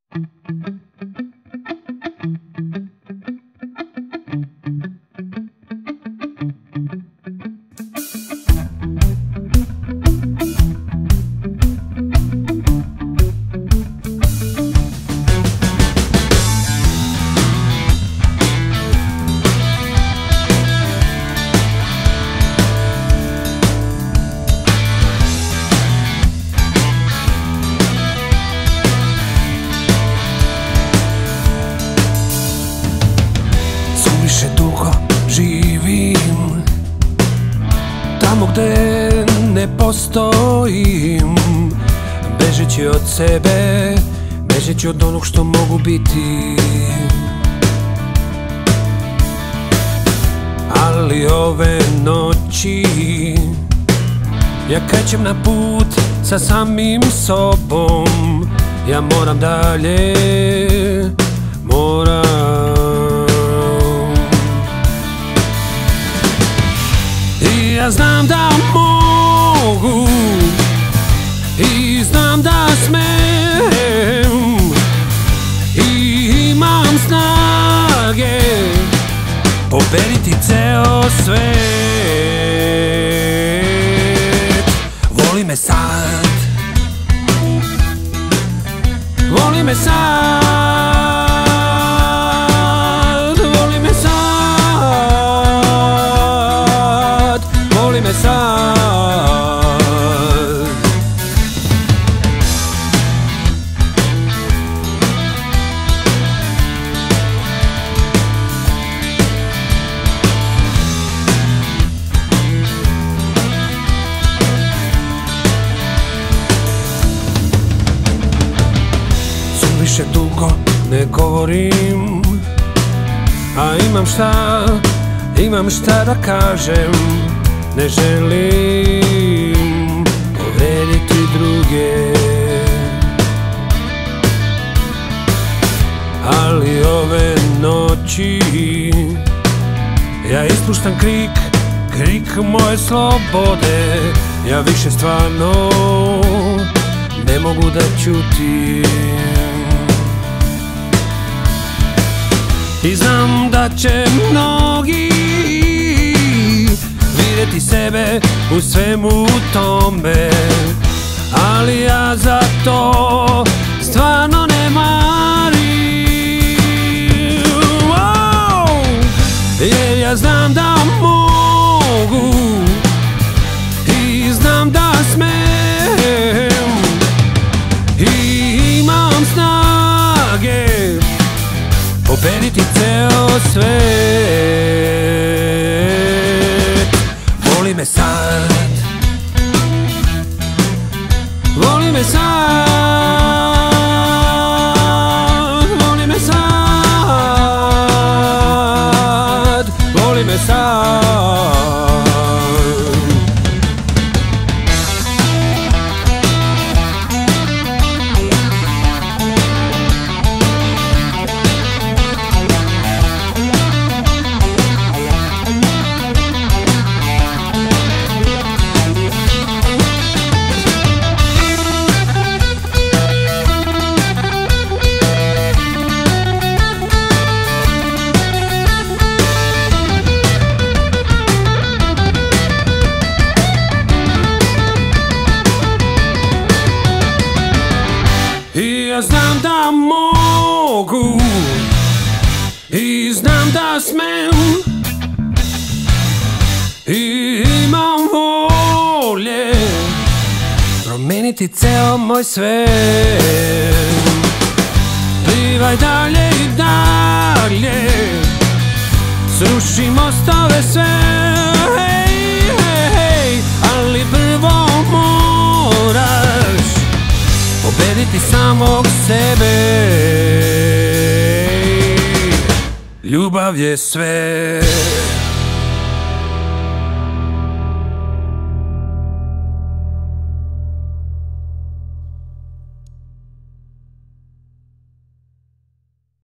Suviše dugo živim tamo gde ne postojim, bežeći od sebe, bežeći od onog što mogu biti. Ali ove noći ja krećem na put sa samim sobom. Ja moram dalje, moram. I ja znam da mogu, i znam da smem, i imam snage pobediti ceo svet. Voli me sad, voli me sad, voli me sad, voli me sad. Više dugo ne govorim, a imam šta da kažem. Ne želim povrediti druge, ali ove noći ja ispuštam krik moje slobode. Ja više stvarno ne mogu da ćutim. I znam da će mnogi vidjeti sebe u svemu tome, ali ja za to stvarno ne marim. Jer ja znam da mogu i znam da smem, i imam snage pobediti ceo svet. Voli me sad, voli me sad, voli me sad, voli me sad. I ja znam da mogu, i znam da smem, i imam volje promeniti ceo moj svet. Plivaj dalje i dalje, sruši mostove sve, hej, hej, hej, ali prvo moraš pobediti samog sebe. Ljubav je sve.